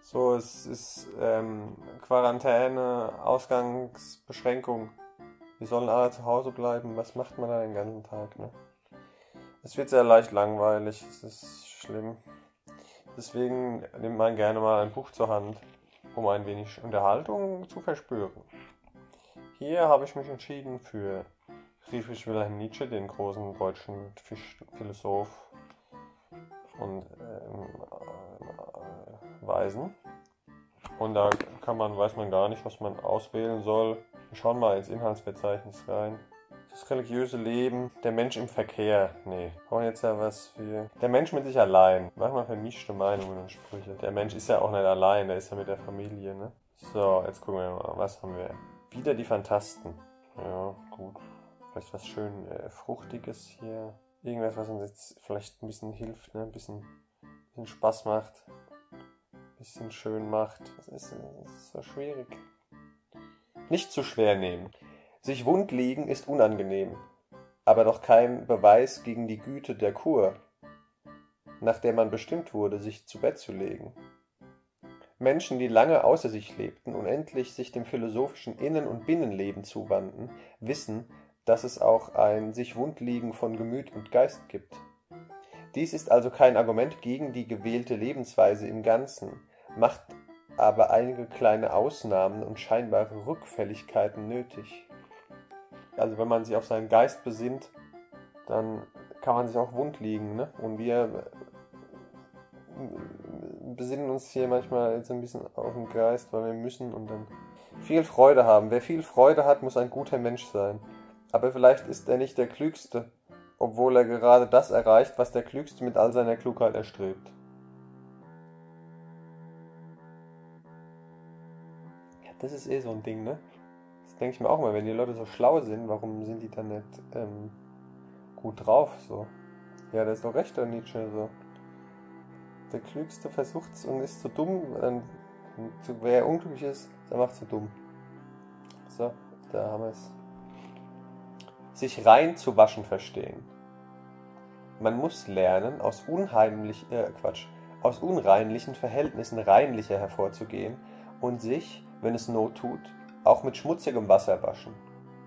So, es ist Quarantäne, Ausgangsbeschränkung. Wir sollen alle zu Hause bleiben. Was macht man da den ganzen Tag, ne? Es wird sehr leicht langweilig, es ist schlimm. Deswegen nimmt man gerne mal ein Buch zur Hand, um ein wenig Unterhaltung zu verspüren. Hier habe ich mich entschieden für Friedrich Wilhelm Nietzsche, den großen deutschen Philosoph und Weisen. Und da weiß man gar nicht, was man auswählen soll. Wir schauen mal ins Inhaltsverzeichnis rein. Das religiöse Leben, der Mensch im Verkehr. Nee, brauchen wir jetzt ja was für... Der Mensch mit sich allein. Manchmal vermischte Meinungen und Sprüche. Der Mensch ist ja auch nicht allein, der ist ja mit der Familie, ne? So, jetzt gucken wir mal, was haben wir? Wieder die Phantasten. Ja, gut. Vielleicht was schön Fruchtiges hier. Irgendwas, was uns jetzt vielleicht ein bisschen hilft, ne? Ein bisschen Spaß macht. Ein bisschen schön macht. Das ist so schwierig. Nicht zu schwer nehmen. Sich wund liegen ist unangenehm, aber doch kein Beweis gegen die Güte der Kur, nach der man bestimmt wurde, sich zu Bett zu legen. Menschen, die lange außer sich lebten und endlich sich dem philosophischen Innen- und Binnenleben zuwandten, wissen, dass es auch ein sich wundliegen von Gemüt und Geist gibt. Dies ist also kein Argument gegen die gewählte Lebensweise im Ganzen, macht aber einige kleine Ausnahmen und scheinbare Rückfälligkeiten nötig. Also wenn man sich auf seinen Geist besinnt, dann kann man sich auch wund liegen, ne? Und wir besinnen uns hier manchmal jetzt ein bisschen auf den Geist, weil wir müssen und dann viel Freude haben. Wer viel Freude hat, muss ein guter Mensch sein. Aber vielleicht ist er nicht der Klügste, obwohl er gerade das erreicht, was der Klügste mit all seiner Klugheit erstrebt. Ja, das ist so ein Ding, ne? Das denke ich mir auch mal, wenn die Leute so schlau sind, warum sind die dann nicht gut drauf? So. Ja, das ist doch recht, der Nietzsche. So. Der Klügste versucht's und ist zu dumm. Wer unglücklich ist, der macht zu dumm. So, da haben wir es. Sich rein zu waschen verstehen. Man muss lernen, aus unreinlichen Verhältnissen reinlicher hervorzugehen und sich, wenn es Not tut, auch mit schmutzigem Wasser waschen.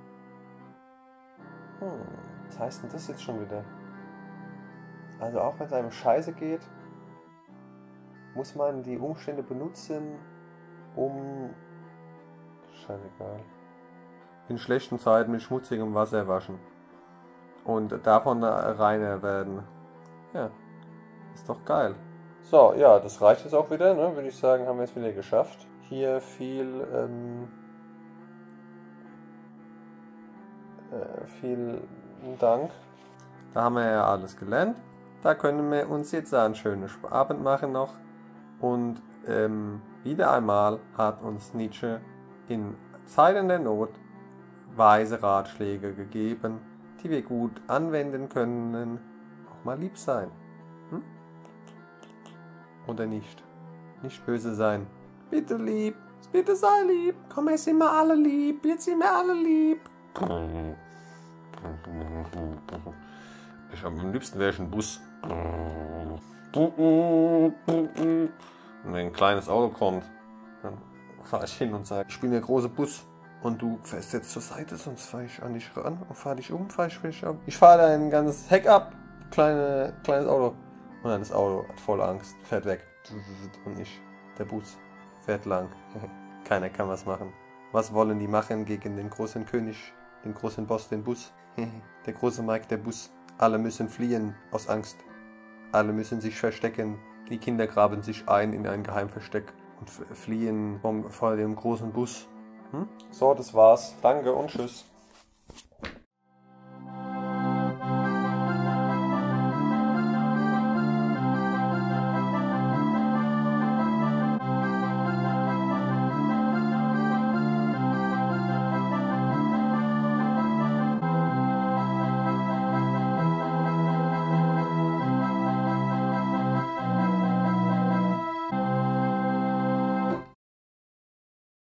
Was heißt denn das jetzt schon wieder? Also auch wenn es einem scheiße geht, muss man die Umstände benutzen, um... Scheißegal. In schlechten Zeiten mit schmutzigem Wasser waschen. Und davon reiner werden. Ja, ist doch geil. So, ja, das reicht jetzt auch wieder, ne? Würde ich sagen, haben wir es wieder geschafft. Hier vielen Dank. Da haben wir ja alles gelernt. Da können wir uns jetzt einen schönen Abend machen noch. Und wieder einmal hat uns Nietzsche in Zeiten der Not weise Ratschläge gegeben, die wir gut anwenden können. Auch mal lieb sein. Oder nicht? Nicht böse sein. Bitte lieb. Bitte sei lieb. Komm, jetzt sind wir alle lieb. Jetzt sind wir alle lieb. Am liebsten wäre ich ein Bus. Und wenn ein kleines Auto kommt, dann fahre ich hin und sage, ich bin der große Bus und du fährst jetzt zur Seite, sonst fahre ich an dich ran und fahre dich um, fahre ich ab. Ich fahre dein ganzes Heck ab, kleines Auto. Und dann das Auto hat voll Angst, fährt weg. Und ich, der Bus, fährt lang. Keiner kann was machen. Was wollen die machen gegen den großen König, den großen Boss, den Bus? Der große Mike, der Bus. Alle müssen fliehen aus Angst. Alle müssen sich verstecken. Die Kinder graben sich ein in ein Geheimversteck und fliehen vor dem großen Bus. So, das war's. Danke und tschüss.